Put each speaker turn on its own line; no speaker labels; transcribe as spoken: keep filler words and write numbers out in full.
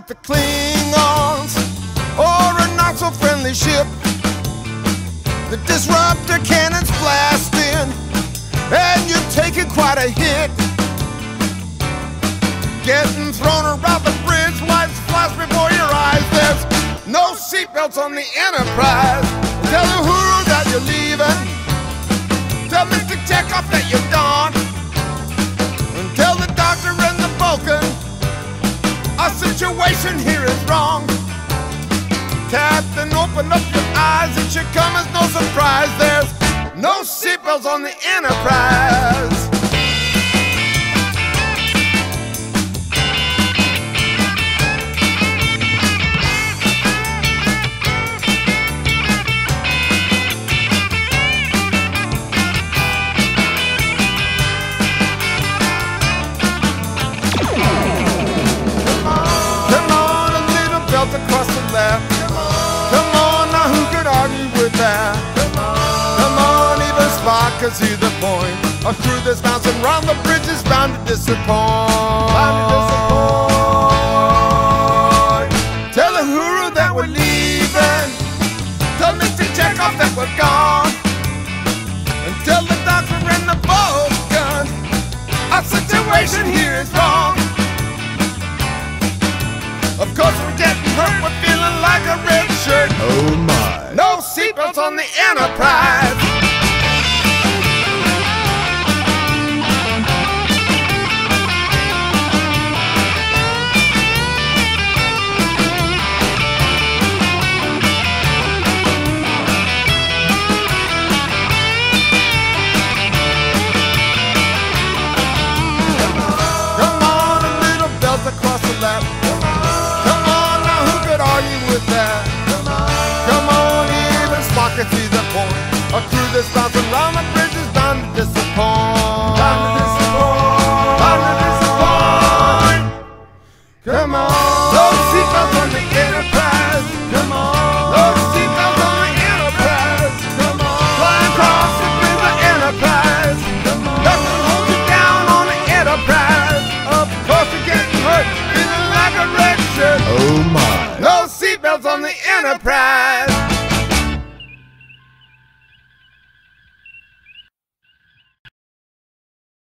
with the Klingons or a not-so-friendly ship. The disruptor cannons blasting, and you're taking quite a hit. Getting thrown around the bridge, lights flash before your eyes. There's no seatbelts on the Enterprise. Tell the Uhuru that you're leaving. Tell Mister Chekhov that you're gone. And tell the doctor and the Vulcan our situation here is wrong. Captain, open up your eyes. It should come as no surprise. There's no seatbelts on the Enterprise. Across the lap. Come on, come on, now who could argue with that? Come on, come on, even Spock could see the point. A crew that's bouncing round the bridge is bound to disappoint. Bound to disappoint. Tell the Uhuru that we're leaving. Tell Mister Chekhov that we're gone. And tell the doctor and the Vulcan our situation here is wrong. Of course we're getting hurt, we're feeling like a red shirt. Oh my. No seatbelts on the Enterprise. Come on, a little belt across the lap. With that. Come on, come on, even Spock can see the point. A crew that's bouncing round the bridge is bound to disappoint. Bound to disappoint. Bound to disappoint. Come on, no seatbelts on the Enterprise. Come on, no seatbelts on the Enterprise. Come on, flying across the bridge of Enterprise. Come on, nothing holds you down on the Enterprise. Of course you're getting hurt, feeling like a red shirt. Oh my. No seatbelts on the Enterprise.